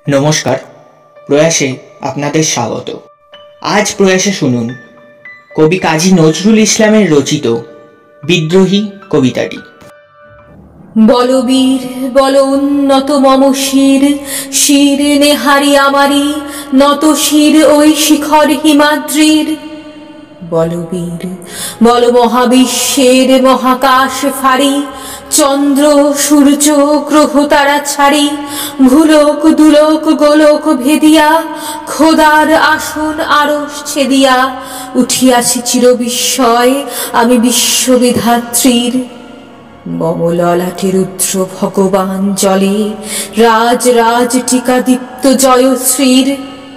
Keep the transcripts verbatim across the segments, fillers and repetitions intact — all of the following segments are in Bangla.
নমস্কার, প্রয়াসে আপনাদের স্বাগত। আজ প্রয়াসে শুনুন কবি কাজী নজরুল ইসলামের রচিত বিদ্রোহী কবিতাটি। বলবীর বল উন্নত মম শির, শির নেহারি আমারি, নত শির ওই শিখর হিমাদ্রির। বলবীর বল মহাবিশ্বের মহাকাশ ফাড়ি, চন্দ্র সূর্য গ্রহ তারা ছাড়ি, ভুলোক দুলোক গোলোক ভেদিয়া, খোদার আসন আরশ ছেদিয়া, উঠিয়াছি চির বিস্ময় আমি বিশ্ববিধাত্রীর। মম ললাটে রুদ্র ভগবান জলে, রাজ রাজ টিকা দীপ্ত জয়শ্রীর।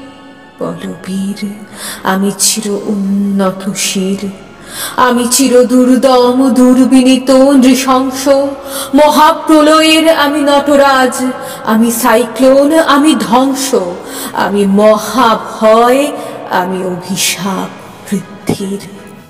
বলবীর আমি চির উন্নত শির, আমি চির দুর্দম দুর্বিনীত নৃশংস, মহাপ্রলয়ের আমি নটরাজ, আমি সাইক্লোন আমি ধ্বংস, আমি মহাভয় আমি অভিশাপ বৃদ্ধির।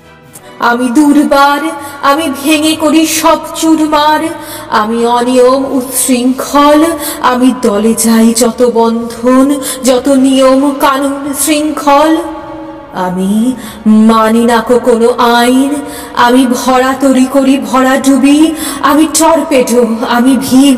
আমি দুর্বার আমি ভেঙে করি সব চুরমার, আমি অনিয়ম উচ্ছৃঙ্খল, আমি দলে যাই যত বন্ধন যত নিয়ম কানুন শৃঙ্খল। আমি মানি না কোনো আইন, আমি ভরা তরি করি ভরা ডুবি, আমি টর্পেডো আমি ভীম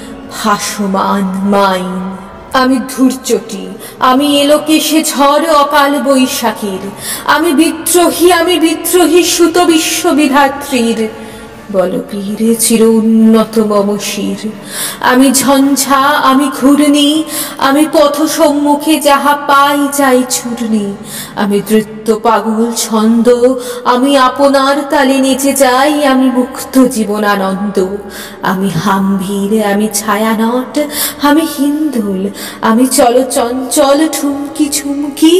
ভাসমান মাইন। আমি ধূর্চটি আমি এলোকেশে ঝড় অকাল বৈশাখীর, আমি বিদ্রোহী আমি বিদ্রোহী সুত বিশ্ববিধাত্রীর। বলবীর চির উন্নত মম শির, আমি ঝঞ্ঝা আমি ঘূর্ণি, আমি পথ সম্মুখে যাহা পাই যাই ছুটনি, আমি নৃত্য পাগল ছন্দ, আমি আপনার তালে নেচে যাই, আমি মুক্ত জীবনানন্দ। আমি হাম্ভীর আমি ছায়ানট আমি হিন্দোল, আমি চল চঞ্চল ঠুমকি ঝুমকি,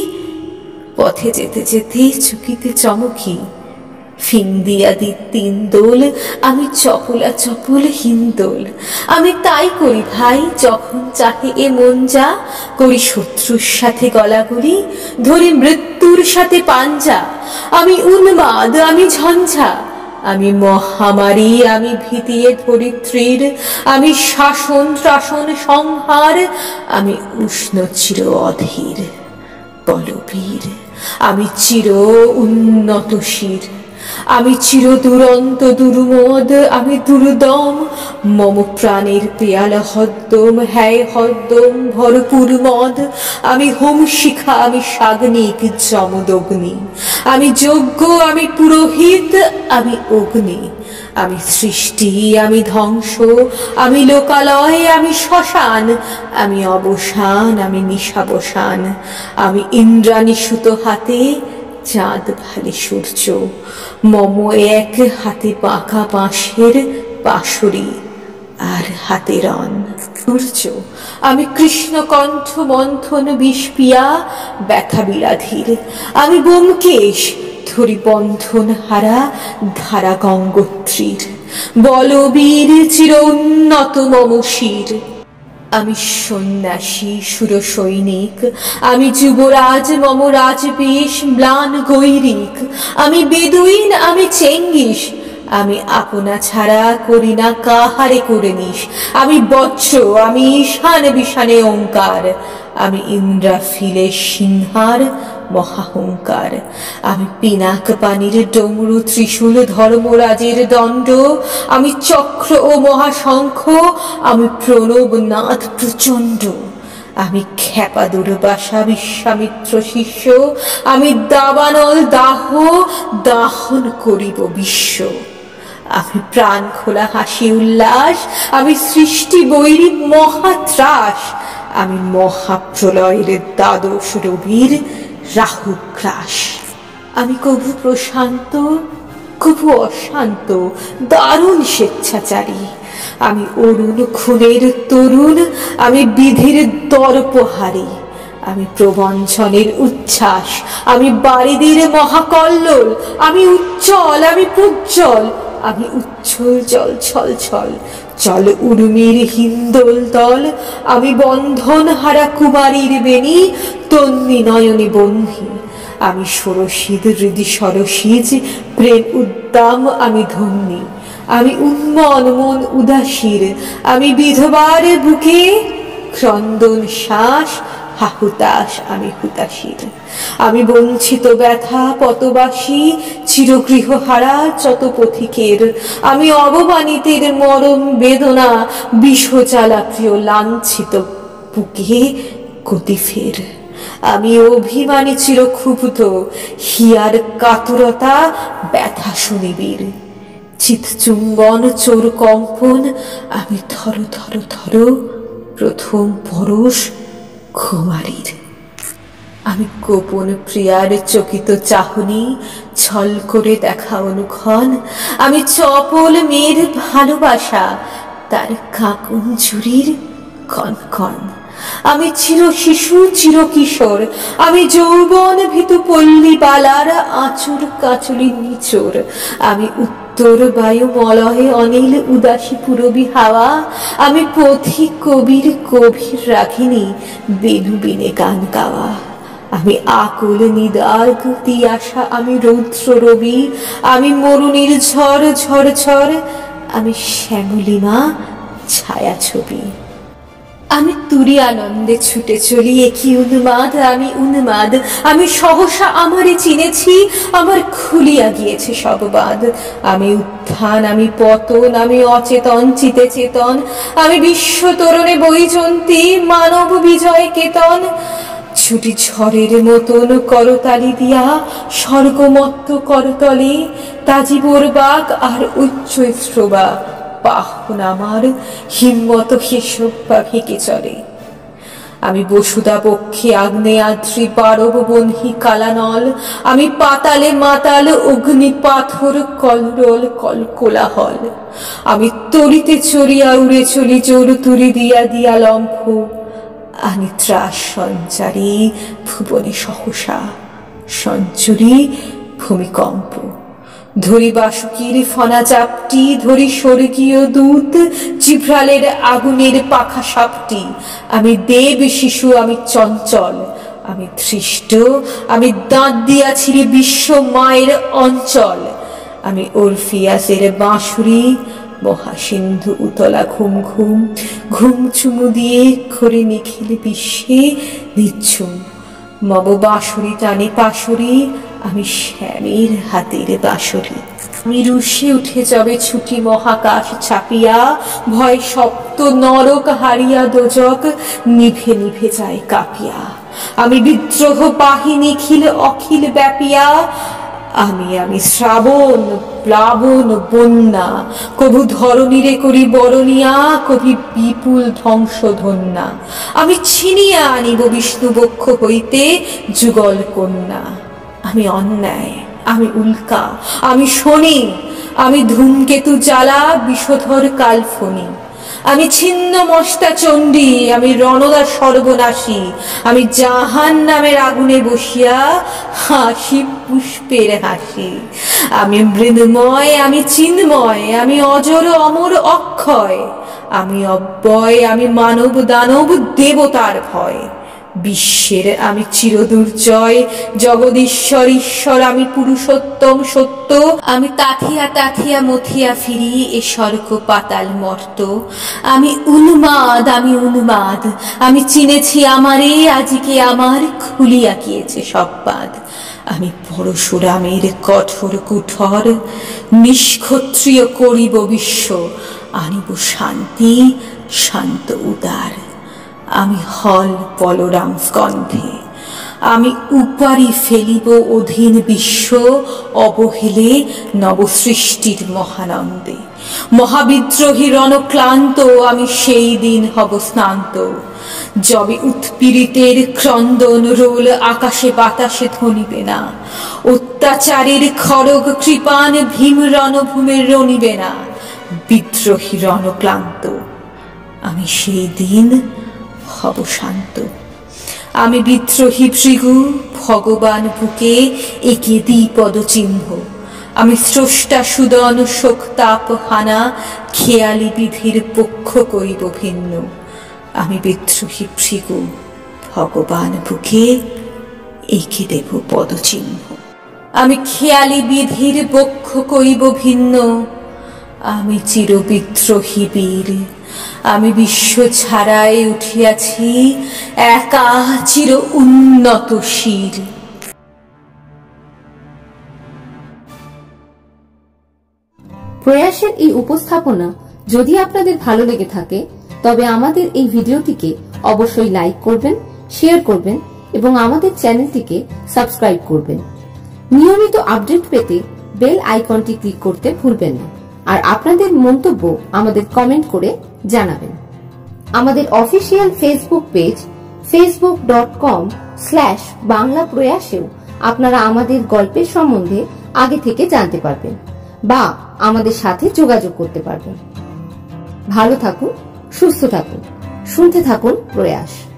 পথে যেতে যেতে চুকিতে চমকি, ফিং দিয়া দি তিন দোল আমি চপলা চপল হিন্দোল। আমি তাই করি ভাই যখন চাহে এ মন যা, করি শত্রুর সাথে গলাগলি, ধরি মৃত্যুর সাথে পাঞ্জা। আমি উন্মাদ আমি ঝঞ্ঝা, আমি মহামারী আমি ভীতিয়ে ধরিত্রীর, আমি শাসন ত্রাসন সংহার, আমি উষ্ণ চির অধীর। বলবীর আমি চির উন্নত শির, আমি চির দুরন্ত দুর্মদ আমি দুর্দম, মম প্রাণের পেয়ালা হদ্দম হ্যায় হদ্দম ভরপুর মদ। আমি হোম শিখা আমি সাগ্নিক যমদগ্নি, আমি যজ্ঞ আমি পুরোহিত আমি অগ্নি, আমি সৃষ্টি আমি ধ্বংস, আমি লোকালয় আমি শ্মশান, আমি অবসান আমি নিশাবসান, আমি ইন্দ্রাণী সুত হাতে চাঁদ ভালে সূর্য, মম এক হাতে পাকা বাঁশের পাশরি আর হাতে রণ সূর্য। আমি কৃষ্ণকণ্ঠ মন্থন বিষপিয়া ব্যথা বিরাধীর, আমি ব্যোমকেশ ধরি বন্ধন হারা ধারা গঙ্গোত্রীর। বলবীর চির উন্নত মম শির, আমি সন্ন্যাসী সুর সৈনিক, আমি যুবরাজ মম রাজবেশ ম্লান গৈরিক, আমি বেদুইন আমি চেঙ্গিস, আমি আপনা ছাড়া করি না কাহারে করে নিস, আমি বজ্র আমি ঈশান বিশানে ওঙ্কার, আমি ইন্দ্রাফিলে সিংহার মহাহংকার, আমি পিনাক পানির ডমরু ত্রিশূল ধর্মরাজের দণ্ড, আমি চক্র ও মহাশঙ্খ, আমি প্রণব নাথ প্রচণ্ড, আমি খ্যাপা দুর্বাসা বিশ্বামিত্র শিষ্য, আমি দাবানল দাহ দাহন করিব বিশ্ব। আমি প্রাণ খোলা হাসি উল্লাস, আমি সৃষ্টি বৈরী মহাত্রাস, আমি মহাপ্রলয়ের দ্বাদশ রবির রাহুগ্রাস। আমি কভু প্রশান্ত কভু অশান্ত দারুণ স্বেচ্ছাচারী, আমি অরুণ খুনের তরুণ, আমি বিধির দর্পহারী, আমি প্রবঞ্চনের উচ্ছ্বাস, আমি বারিদির মহাকল্লোল, আমি উজ্জ্বল আমি প্রজ্জ্বল, আমি উচ্ছল জল ছল ছল চল উর্মির হিন্দোল দল, আমি বন্ধন হারা কুমারীর বেণী তন্নি নয়নে বন্ধি, আমি ষোড়শীদ হৃদি সরসীজ প্রেম উদ্দাম আমি ধন্যী, আমি উন্মন মন উদাসীর, আমি বিধবার বুকে ক্রন্দন শ্বাস, হাহুতাস আমি হুতাশীর। আমি বঞ্চিত ব্যথা পতবাসী, চিরগৃহ হারা যত পথিকের। আমি অবমানিতের মরণ বেদনা, বিষজ্বালা প্রিয় লাঞ্ছিত বুকে গতি ফের। আমি অভিমানী চিরক্ষুব্ধ, হিয়ার কাতরতা ব্যথা শুনিবীর। চিৎচুম্বন চোর কম্পন, আমি থর থর থর প্রথম পরশ কুমারীর। আমি গোপন প্রিয়ার চকিত চাহনি, ছল করে দেখা অনুক্ষণ। আমি চপল মেয়ের ভালোবাসা, তার কাকুন ঝুড়ির কনকন। আমি চির শিশু চির কিশোর, আমি যৌবন ভীতু পল্লী বালার আঁচড় কাচলি নিচোর। আমি উত্তর বায়ু মলয়ে অনিল উদাসী পুরবী হাওয়া। আমি পথিক কবির গভীর রাগিনী, বেনু বিনে গান গাওয়া। আমি আকুল নিদাগ তিয়াসা, আমি রৌদ্র রবি। আমি মরুনির ঝড় ঝড় ঝড়, আমি শ্যামলিমা ছায়া ছবি। আমি তুরি আনন্দে ছুটে চলি, একই উন্মাদ আমি উন্মাদ। আমি সহসা আমারে চিনেছি, আমার খুলিয়া গিয়েছে সব বাদ। আমি উত্থান আমি পতন, আমি অচেতন চিতে চেতন। আমি বিশ্ব তরণে বৈজন্তী, মানব বিজয় কেতন। ছুটি ঝড়ের মতন করতালি দিয়া, স্বর্গমত্ত করতলে। তাজিবর বাগ আর উচ্চ শ্রোবা, বাহন আমার হিম্মত হিসব বা ভেকে চলে। আমি বসুদা পক্ষে আগ্নেয়াদ্রি পারব বহ্নি কালানল। আমি পাতালে মাতাল অগ্নি পাথর কলরল কল কোলাহল। আমি তরিতে চড়িয়া উড়ে চলি জোর তুরি দিয়া দিয়া লম্ফ। আমি ত্রাস সঞ্চারী ভুবনে সহসা, সঞ্চরী ভূমিকম্প। ধরি বাসুকির ফনা চাপটি, ধরি স্বর্গীয় দূত জিভ্রালের আগুনের পাখা সাপটি। আমি দেব শিশু আমি চঞ্চল, আমি ধৃষ্ট, আমি দাঁত দিয়াছিরি বিশ্ব মায়ের অঞ্চল। আমি ওরফিয়াসের বাঁশুরি, মহাসিন্ধু উতলা ঘুম ঘুম। ঘুম চুমু দিয়ে খড়ি নিখিল বিশ্বে নিচ্ছুম। মব বাঁশুরি টানে পাশুরি, আমি শ্যামের হাতের বাঁশুরি। আমি রুষে উঠে যাবে ছুটি মহাকাশ ছাপিয়া, ভয় সপ্ত নরক হারিয়া দোজক নিভে নিভে যায় কাঁপিয়া। আমি বিদ্রোহ পাহি নিখিল অখিল ব্যাপিয়া। আমি আমি শ্রাবণ প্লাবন বন্যা, কভু ধরণীরে করি বরণিয়া, কবি বিপুল ধ্বংস ধন্যা। আমি ছিনিয়া আনিব বিষ্ণু বক্ষ হইতে যুগল কন্যা। আমি অন্যায় আমি উল্কা আমি শনি, আমি ধূমকেতু জ্বালা বিষধর কালফনি। আমি ছিন্ন মস্তা চণ্ডী, আমি রণদা সর্বনাশী। আমি জাহান নামের আগুনে বসিয়া হাসি পুষ্পের হাসি। আমি মৃন্ময় আমি চিন্ময়, আমি অজর অমর অক্ষয়। আমি অব্যয় আমি মানব দানব দেবতার ভয়। বিশ্বের আমি চিরদুর্জয়, জগদীশ্বর ঈশ্বর আমি পুরুষোত্তম সত্য। আমি তাথিয়া তাথিয়া মথিয়া ফিরি এ স্বর্গ পাতাল মর্ত। আমি উন্মাদ আমি উন্মাদ, আমি চিনেছি আমারে আজকে আমার খুলিয়া গিয়েছে সব বাদ। আমি পরশুরামের কঠোর কুঠর, নিষ্ক্ষত্রিয় করিব বিশ্ব, আনিব শান্তি শান্ত উদার। আমি হল বলরাম স্কন্ধে, আমি উপারি ফেলিব অধীন বিশ্ব অবহেলে নবসৃষ্টির মহানন্দে। মহাবিদ্রোহী রণক্লান্ত আমি সেই দিন হব স্নান্ত। যবে উৎপীড়িতের ক্রন্দন রোল আকাশে বাতাসে ধ্বনিবে না, অত্যাচারের খড়গ কৃপান ভীম রণভূমে রণিবে না। বিদ্রোহী রণক্লান্ত আমি সেই দিন হব শান্ত। আমি বিদ্রোহী ভৃগু ভগবান বুকে একে দিই পদচিহ্ন। আমি স্রষ্টা সুদন শোকতাপ হানা, খেয়ালি বিধির পক্ষ করিব ভিন্ন। আমি বিদ্রোহী ভৃগু ভগবান বুকে একে দেব পদচিহ্ন। আমি খেয়ালি বিধির পক্ষ করিব ভিন্ন। আমি চিরবিদ্রোহী বীর, আমি বিশ্ব ছাড়াই উঠিয়াছি একা চির উন্নত শির। প্রয়াসের এই উপস্থাপনা যদি আপনাদের ভালো লেগে থাকে তবে আমাদের এই ভিডিওটিকে অবশ্যই লাইক করবেন, শেয়ার করবেন এবং আমাদের চ্যানেলটিকে সাবস্ক্রাইব করবেন। নিয়মিত আপডেট পেতে বেল আইকনটি ক্লিক করতে ভুলবেন না। আর আপনাদের মন্তব্য আমাদের কমেন্ট করে জানাবেন। আমাদের official Facebook page Facebook dot com slash Bangla প্রয়াসেও আপনারা আমাদের গল্পের সম্বন্ধে আগে থেকে জানতে পারবেন বা আমাদের সাথে যোগাযোগ করতে পারবেন। ভালো থাকুন, সুস্থ থাকুন, শুনতে থাকুন প্রয়াস।